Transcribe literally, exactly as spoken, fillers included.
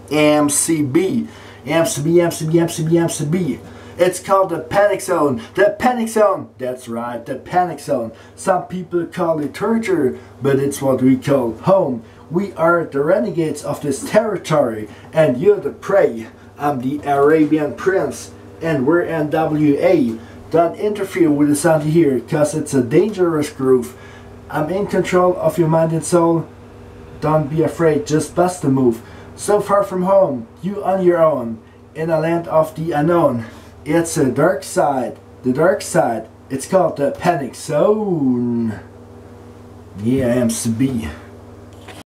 M C B. M C B, M C B, M C B, M C B. It's called the Panic Zone. The Panic Zone. That's right, the Panic Zone. Some people call it torture, but it's what we call home. We are the renegades of this territory, and you're the prey. I'm the Arabian Prince, and we're N W A. Don't interfere with the sound you hear, cause it's a dangerous groove. I'm in control of your mind and soul. Don't be afraid, just bust a move. So far from home, you on your own, in a land of the unknown. It's a dark side, the dark side. It's called the Panic Zone. Yeah, M C B.